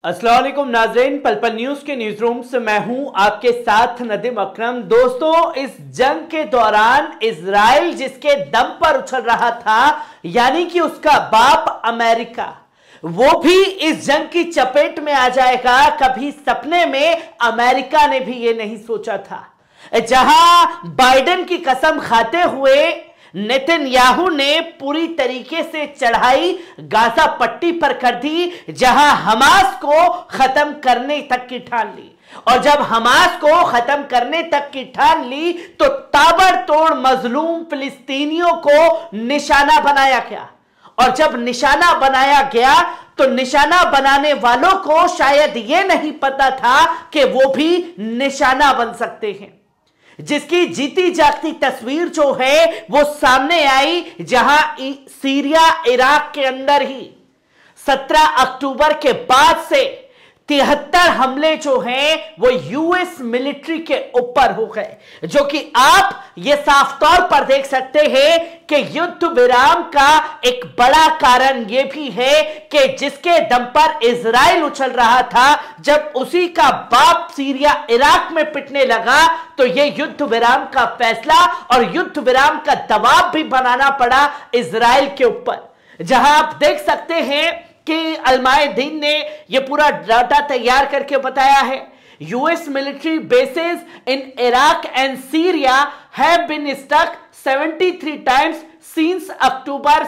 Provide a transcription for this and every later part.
अस्सलाम वालेकुम नाज़रीन, पल पल न्यूज के न्यूज रूम से मैं हूं आपके साथ नदीम अकरम। दोस्तों, इस जंग के दौरान इजराइल जिसके दम पर उछल रहा था, यानी कि उसका बाप अमेरिका, वो भी इस जंग की चपेट में आ जाएगा। कभी सपने में अमेरिका ने भी ये नहीं सोचा था। जहां बाइडेन की कसम खाते हुए नेतन्याहू ने पूरी तरीके से चढ़ाई गाजा पट्टी पर कर दी, जहां हमास को खत्म करने तक की ठान ली। और जब हमास को खत्म करने तक की ठान ली तो ताबड़तोड़ मजलूम फिलिस्तीनियों को निशाना बनाया गया। और जब निशाना बनाया गया तो निशाना बनाने वालों को शायद यह नहीं पता था कि वो भी निशाना बन सकते हैं। जिसकी जीती जागती तस्वीर जो है वो सामने आई, जहां सीरिया इराक के अंदर ही 17 अक्टूबर के बाद से 73 हमले जो हैं वो यूएस मिलिट्री के ऊपर हो गए, जो कि आप ये साफ तौर पर देख सकते हैं कि युद्ध विराम का एक बड़ा कारण यह भी है कि जिसके दम पर इजराइल उछल रहा था, जब उसी का बाप सीरिया इराक में पिटने लगा तो यह युद्ध विराम का फैसला और युद्ध विराम का दबाव भी बनाना पड़ा इजराइल के ऊपर। जहां आप देख सकते हैं कि अलमायदीन ने यह पूरा डाटा तैयार करके बताया है, US military bases in Iraq and Syria have been stuck 73 times since October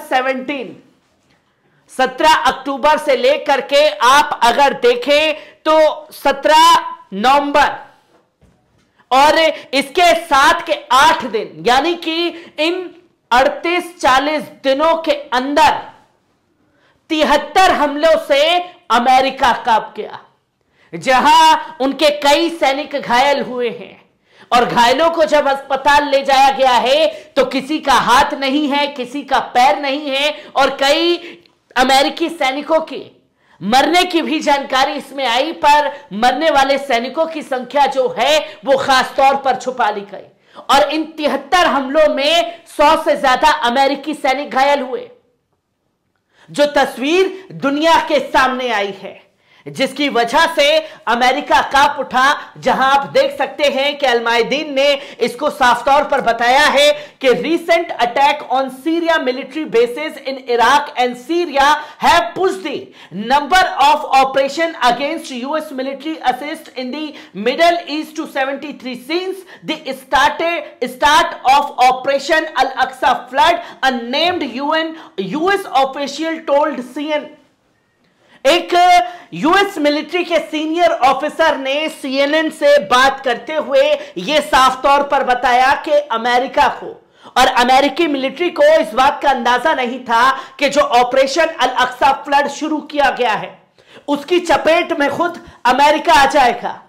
17 अक्टूबर से लेकर के आप अगर देखें तो 17 नवंबर और इसके साथ के 8 दिन, यानी कि इन 38-40 दिनों के अंदर 73 हमलों से अमेरिका कांप गया, जहां उनके कई सैनिक घायल हुए हैं। और घायलों को जब अस्पताल ले जाया गया है तो किसी का हाथ नहीं है, किसी का पैर नहीं है, और कई अमेरिकी सैनिकों के मरने की भी जानकारी इसमें आई, पर मरने वाले सैनिकों की संख्या जो है वो खास तौर पर छुपा ली गई। और इन 73 हमलों में 100 से ज्यादा अमेरिकी सैनिक घायल हुए, जो तस्वीर दुनिया के सामने आई है, जिसकी वजह से अमेरिका कांप उठा। जहां आप देख सकते हैं कि अलमायदीन ने इसको साफ तौर पर बताया है कि recent attack on Syria military bases in Iraq and Syria have pushed the number of operation against US military assist in the Middle East to 73 since the start of operation al Aqsa flood, a named US official told CNN. एक US military के senior officer ने CNN से बात करते हुए यह साफ तौर पर बताया कि अमेरिका को और अमेरिकी मिलिट्री को इस बात का अंदाजा नहीं था कि जो ऑपरेशन अल अक्सा फ्लड शुरू किया गया है उसकी चपेट में खुद अमेरिका आ जाएगा।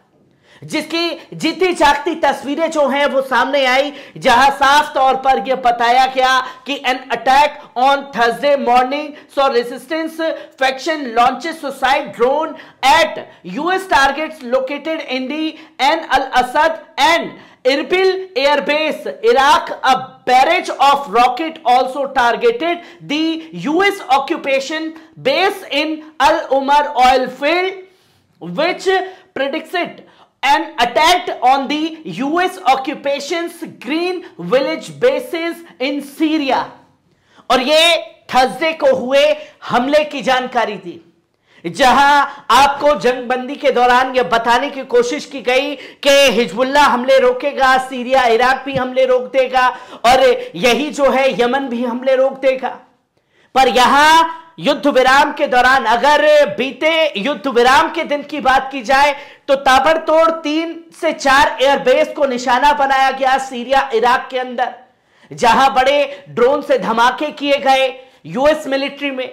जिसकी जीती जागती तस्वीरें जो हैं वो सामने आई, जहां साफ तौर पर यह बताया गया कि an attack on Thursday morning so resistance faction launches suicide drone at US targets located in the Ain al Asad and Erbil air base, Iraq. A barrage of rocket also targeted the US occupation base in Al Umar oil field, which predicts it and attacked on the US occupation's Green Village bases in Syria। और ये Thursday को हुए हमले की जानकारी दी, जहां आपको जंगबंदी के दौरान यह बताने की कोशिश की गई कि हिजबुल्लाह हमले रोकेगा, सीरिया इराक भी हमले रोक देगा और यही जो है यमन भी हमले रोक देगा। पर यहां युद्ध विराम के दौरान, अगर बीते युद्ध विराम के दिन की बात की जाए तो ताबड़तोड़ 3 से 4 एयरबेस को निशाना बनाया गया सीरिया इराक के अंदर, जहां बड़े ड्रोन से धमाके किए गए यूएस मिलिट्री में।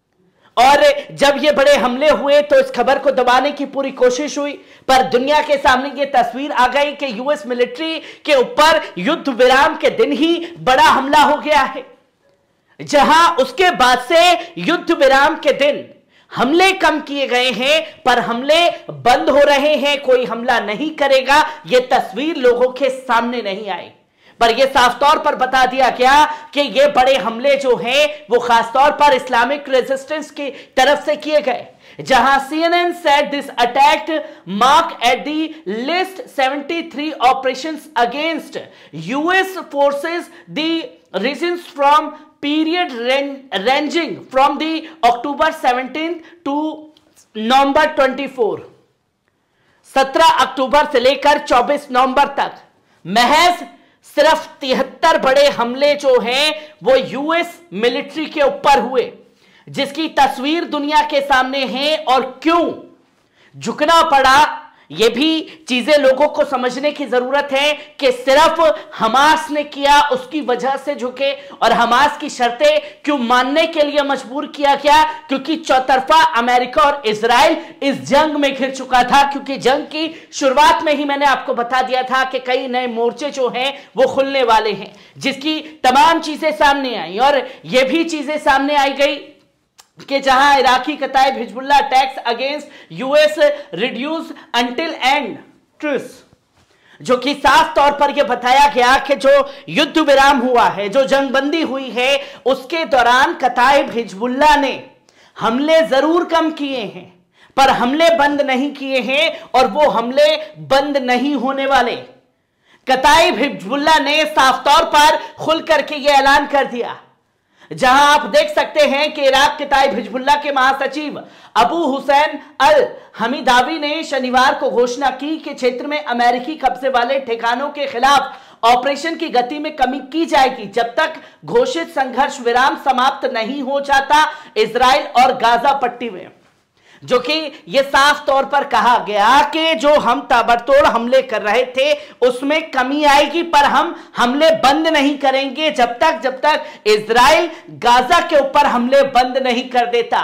और जब ये बड़े हमले हुए तो इस खबर को दबाने की पूरी कोशिश हुई, पर दुनिया के सामने ये तस्वीर आ गई कि यूएस मिलिट्री के ऊपर युद्ध विराम के दिन ही बड़ा हमला हो गया है, जहां उसके बाद से युद्ध विराम के दिन हमले कम किए गए हैं, पर हमले बंद हो रहे हैं। कोई हमला नहीं करेगा, यह तस्वीर लोगों के सामने नहीं आई। पर यह साफ तौर पर बता दिया गया कि ये बड़े हमले जो हैं वो खासतौर पर इस्लामिक रेजिस्टेंस की तरफ से किए गए, जहां CNN said this attack marked at the least 73 operations against US forces, the reasons from period ranging from the October 17th to November 24, 17 अक्टूबर से लेकर 24 नवंबर तक महज सिर्फ 73 बड़े हमले जो हैं वो यूएस मिलिट्री के ऊपर हुए, जिसकी तस्वीर दुनिया के सामने है। और क्यों झुकना पड़ा, यह भी चीजें लोगों को समझने की जरूरत है कि सिर्फ हमास ने किया उसकी वजह से झुके, और हमास की शर्तें क्यों मानने के लिए मजबूर किया गया, क्योंकि चौतरफा अमेरिका और इजराइल इस जंग में घिर चुका था। क्योंकि जंग की शुरुआत में ही मैंने आपको बता दिया था कि कई नए मोर्चे जो हैं वो खुलने वाले हैं, जिसकी तमाम चीजें सामने आई। और यह भी चीजें सामने आई गई कि जहां Iraqi Kataib Hezbollah attacks against US reduce until and truce, जो कि साफ तौर पर यह बताया गया कि जो युद्ध विराम हुआ है, जो जंगबंदी हुई है, उसके दौरान कताइब हिजबुल्लाह ने हमले जरूर कम किए हैं पर हमले बंद नहीं किए हैं, और वो हमले बंद नहीं होने वाले। कताइब हिजबुल्लाह ने साफ तौर पर खुल करके यह ऐलान कर दिया, जहां आप देख सकते हैं कि इराक कताइब हिजबुल्लाह के महासचिव अबू हुसैन अल हमीदावी ने शनिवार को घोषणा की कि क्षेत्र में अमेरिकी कब्जे वाले ठिकानों के खिलाफ ऑपरेशन की गति में कमी की जाएगी जब तक घोषित संघर्ष विराम समाप्त नहीं हो जाता इजराइल और गाजा पट्टी में। जो कि यह साफ तौर पर कहा गया कि जो हम ताबड़तोड़ हमले कर रहे थे उसमें कमी आएगी, पर हम हमले बंद नहीं करेंगे जब तक इजराइल गाजा के ऊपर हमले बंद नहीं कर देता।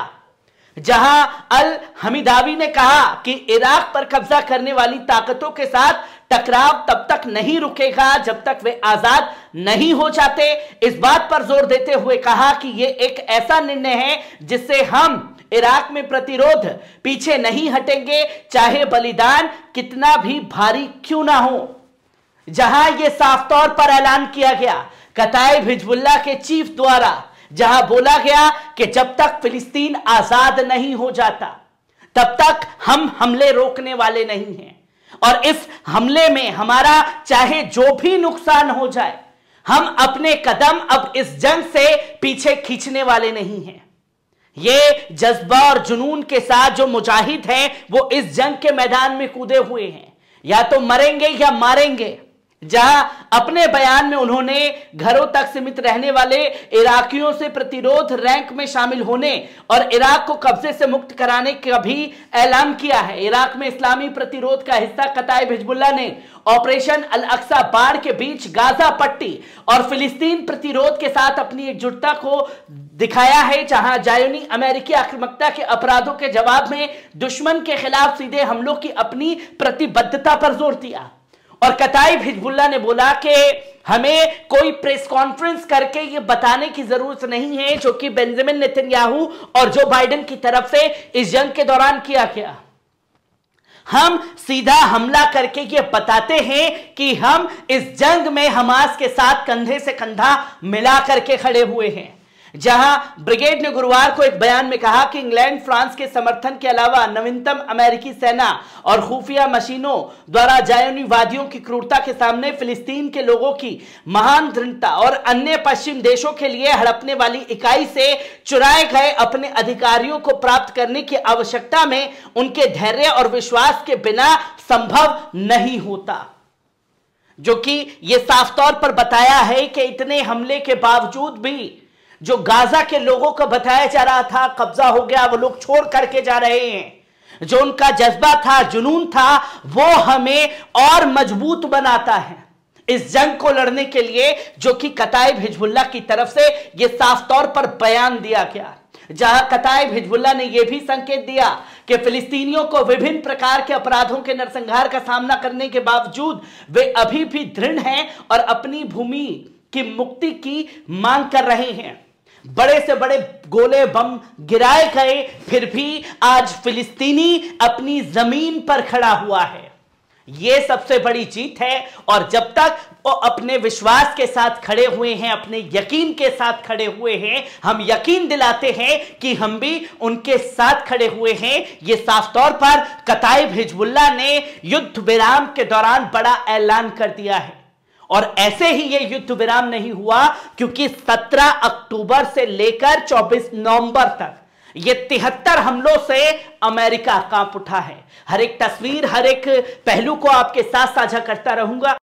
जहां अल हमीदावी ने कहा कि इराक पर कब्जा करने वाली ताकतों के साथ टकराव तब तक नहीं रुकेगा जब तक वे आजाद नहीं हो जाते। इस बात पर जोर देते हुए कहा कि यह एक ऐसा निर्णय है जिससे हम इराक में प्रतिरोध पीछे नहीं हटेंगे, चाहे बलिदान कितना भी भारी क्यों ना हो। जहां यह साफ तौर पर ऐलान किया गया कताइब हिजबुल्लाह के चीफ द्वारा, जहां बोला गया कि जब तक फिलिस्तीन आजाद नहीं हो जाता तब तक हम हमले रोकने वाले नहीं हैं, और इस हमले में हमारा चाहे जो भी नुकसान हो जाए, हम अपने कदम अब इस जंग से पीछे खींचने वाले नहीं हैं। ये जज्बा और जुनून के साथ जो मुजाहिद हैं वो इस जंग के मैदान में कूदे हुए हैं, या तो मरेंगे या मारेंगे। जहां अपने बयान में उन्होंने घरों तक सीमित रहने वाले इराकियों से प्रतिरोध रैंक में शामिल होने और इराक को कब्जे से मुक्त कराने का भी ऐलान किया है। इराक में इस्लामी प्रतिरोध का हिस्सा कताइब हिजबुल्लाह ने ऑपरेशन अल अक्सा बाढ़ के बीच गाजा पट्टी और फिलिस्तीन प्रतिरोध के साथ अपनी एकजुटता को दिखाया है, जहां जायोनी अमेरिकी आक्रामकता के अपराधों के जवाब में दुश्मन के खिलाफ सीधे हमलों की अपनी प्रतिबद्धता पर जोर दिया। और कताइब हिजबुल्लाह ने बोला कि हमें कोई प्रेस कॉन्फ्रेंस करके ये बताने की जरूरत नहीं है जो कि बेंजामिन नेतन्याहू और जो बाइडेन की तरफ से इस जंग के दौरान किया गया। हम सीधा हमला करके ये बताते हैं कि हम इस जंग में हमास के साथ कंधे से कंधा मिला करके खड़े हुए हैं। जहां ब्रिगेड ने गुरुवार को एक बयान में कहा कि इंग्लैंड फ्रांस के समर्थन के अलावा नवीनतम अमेरिकी सेना और खुफिया मशीनों द्वारा जायोनीवादियों की क्रूरता के सामने फिलिस्तीन के लोगों की महान दृढ़ता और अन्य पश्चिम देशों के लिए हड़पने वाली इकाई से चुराए गए अपने अधिकारियों को प्राप्त करने की आवश्यकता में उनके धैर्य और विश्वास के बिना संभव नहीं होता। जो कि यह साफ तौर पर बताया है कि इतने हमले के बावजूद भी जो गाजा के लोगों को बताया जा रहा था कब्जा हो गया, वो लोग छोड़ करके जा रहे हैं। जो उनका जज्बा था, जुनून था, वो हमें और मजबूत बनाता है इस जंग को लड़ने के लिए, जो कि कताइब हिजबुल्लाह की तरफ से यह साफ तौर पर बयान दिया गया। जहां कताइब हिजबुल्लाह ने यह भी संकेत दिया कि फिलिस्तीनियों को विभिन्न प्रकार के अपराधों के नरसंहार का सामना करने के बावजूद वे अभी भी दृढ़ हैं और अपनी भूमि की मुक्ति की मांग कर रहे हैं। बड़े से बड़े गोले बम गिराए गए, फिर भी आज फिलिस्तीनी अपनी जमीन पर खड़ा हुआ है। यह सबसे बड़ी जीत है। और जब तक और अपने विश्वास के साथ खड़े हुए हैं, अपने यकीन के साथ खड़े हुए हैं। हम यकीन दिलाते हैं कि हम भी उनके साथ खड़े हुए हैं। यह साफ तौर पर कताइब हिजबुल्लाह ने युद्ध विराम के दौरान बड़ा ऐलान कर दिया है। और ऐसे ही यह युद्ध विराम नहीं हुआ, क्योंकि 17 अक्टूबर से लेकर 24 नवंबर तक ये 73 हमलों से अमेरिका कांप उठा है। हर एक तस्वीर, हर एक पहलू को आपके साथ साझा करता रहूंगा।